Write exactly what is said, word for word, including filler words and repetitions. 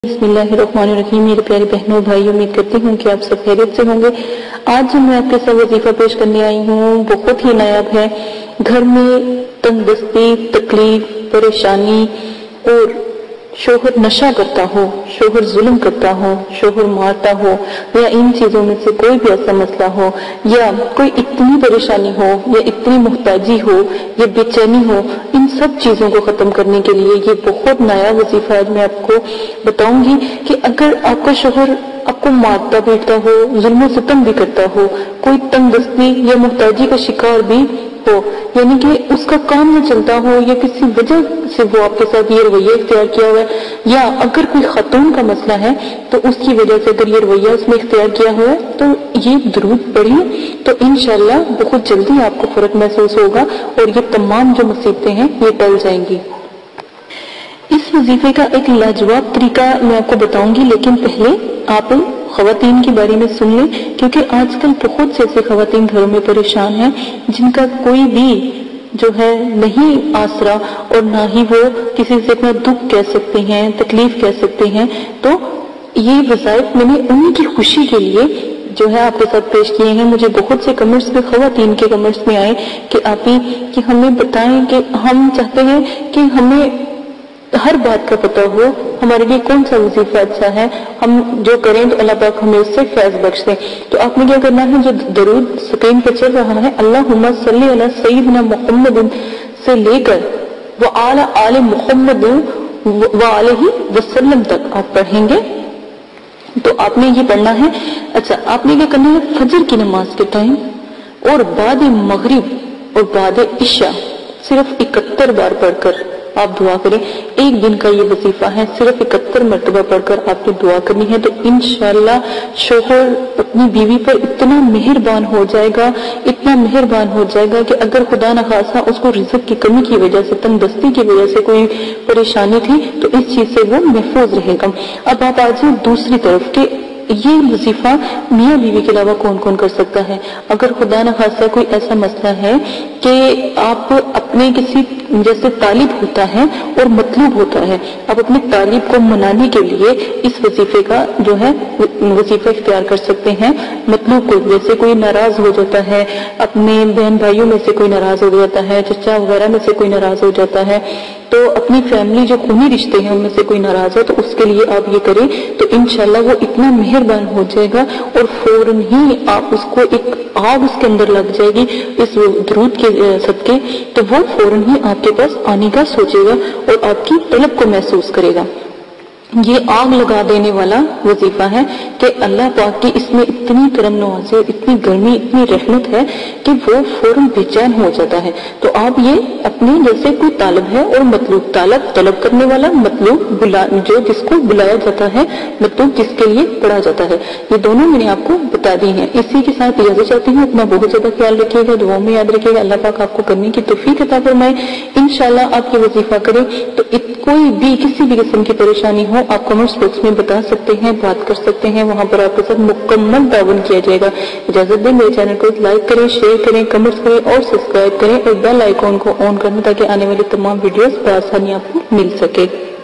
बिस्मिल्लाहिर्रहमानिर्रहीम। मेरे प्यारे बहनों भाइयों, उम्मीद करती हूँ कि आप सब खैरियत से होंगे। आज जो मैं आपके साथ वजीफा पेश करने आई हूँ बहुत ही नायाब है। घर में तंगदस्ती, तकलीफ, परेशानी और शोहर नशा करता हो, शोहर जुल्म करता हो, शोहर मारता हो, या इन चीजों में से कोई भी ऐसा मसला हो, या कोई इतनी परेशानी हो, या इतनी मुहताजी हो, या बेचैनी हो, इन सब चीजों को खत्म करने के लिए ये बहुत नया वजीफा आज मैं आपको बताऊंगी कि अगर आपका शोहर आपको मारता पीटता हो, जुल्म सितम भी करता हो, कोई तंगदस्ती या मुहताजी का शिकार भी हो, यानी कि उसका काम न चलता हो, या किसी वजह से वो आपके साथ ये रवैया इख्तियार किया हुआ है, या अगर कोई खतून का मसला है तो उसकी वजह से अगर ये रवैया उसने इख्तियार किया हुआ है, तो ये दुरूद पढ़िए तो इंशाअल्लाह बहुत जल्दी आपको फर्क महसूस होगा और ये तमाम जो मुसीबतें हैं ये टल जाएंगी। इस वजीफे का एक लाजवाब तरीका मैं आपको बताऊंगी, लेकिन पहले आप खवातीन के बारे में सुन लें, क्योंकि आजकल बहुत से ऐसे खवातीन घरों में परेशान हैं जिनका कोई भी जो है नहीं आसरा और ना ही वो किसी से अपना दुख कह सकते हैं, तकलीफ कह सकते हैं। तो ये वज़ाइफ मैंने उन्हीं की खुशी के लिए जो है आपके साथ पेश किए हैं। मुझे बहुत से कमेंट्स में खवातीन के कमेंट्स में आए कि आप ही कि हमें बताएं कि हम चाहते हैं कि हमें हर बात का पता हो, हमारे लिए कौन सा वजीफा अच्छा है, हम जो करें तो अल्लाह पाक हमें उससे फैज बख्श दे। तो आपने क्या करना है, जो दरूद स्क्रीन पर चल रहा है अल्लाहुम्मा सल्ली अला सय्यिदना मुहम्मद से लेकर व आला आले मुहम्मद व अलैहि वसल्लम तक आप पढ़ेंगे। तो आपने ये पढ़ना है। अच्छा, आपने क्या करना है, फजर की नमाज के टाइम और बाद मगरिब और बाद इशा सिर्फ इकहत्तर बार पढ़कर आप दुआ करें। एक दिन का ये वजीफा है, सिर्फ इकहत्तर मरतबा पढ़कर आपने दुआ करनी है। तो इंशाअल्लाह शोहर अपनी बीवी पर इतना मेहरबान हो जाएगा, इतना मेहरबान हो जाएगा कि अगर खुदा न खासा उसको रिज़्क की कमी की वजह से, तंगदस्ती की वजह से कोई परेशानी थी, तो इस चीज से वो महफूज रहेगा। अब आप आ जाए दूसरी तरफ के ये वजीफा मियाँ बीवी के अलावा कौन कौन कर सकता है। अगर खुदा न खासा कोई ऐसा मसला है कि आप अपने किसी जैसे तालिब होता है और मतलूब होता है, आप अपने तालिब को मनाने के लिए इस वजीफे का जो है वजीफा इख्तियार कर सकते हैं। मतलूब को जैसे कोई नाराज हो जाता है, अपने बहन भाइयों में से कोई नाराज हो जाता है, चचा वगैरह में से कोई नाराज हो जाता है, तो अपनी फैमिली जो खूनी रिश्ते हैं उनमें से कोई नाराज है, तो उसके लिए आप ये करें तो इंशाल्लाह वो इतना मेहरबान हो जाएगा और फौरन ही आप उसको एक आग उसके अंदर लग जाएगी इस दरूद के सदके, तो वो फौरन ही आपके पास आने का सोचेगा और आपकी तलब को महसूस करेगा। ये आग लगा देने वाला वजीफा है कि अल्लाह पाक की इसमें इतनी करम नवाज़ी, इतनी गर्मी, इतनी रहमत है कि वो फौरन बेचैन हो जाता है। तो आप ये अपने जैसे कोई तालब है और मतलूब, तालब तलब करने वाला, मतलूब बुला जो जिसको बुलाया जाता है, मतलूब जिसके लिए पढ़ा जाता है, ये दोनों मैंने आपको बता दी हैं। इसी के साथ इजाजत चाहती हूँ। अपना बहुत ज्यादा ख्याल रखिएगा, दुआओं में याद रखिएगा। अल्लाह पाक आपको करने की तौफीक अता फरमाए। इंशाल्लाह आप ये वजीफा करें तो कोई भी किसी भी किस्म की परेशानी हो आप कमेंट्स बॉक्स में बता सकते हैं, बात कर सकते हैं, वहां पर आपके साथ मुकम्मल ताउन किया जाएगा। इजाजत दें, मेरे चैनल को लाइक करें, शेयर करें, कमेंट्स करें और सब्सक्राइब करें और बेल आइकॉन को ऑन करें ताकि आने वाली तमाम वीडियोस बआसानी आपको मिल सके।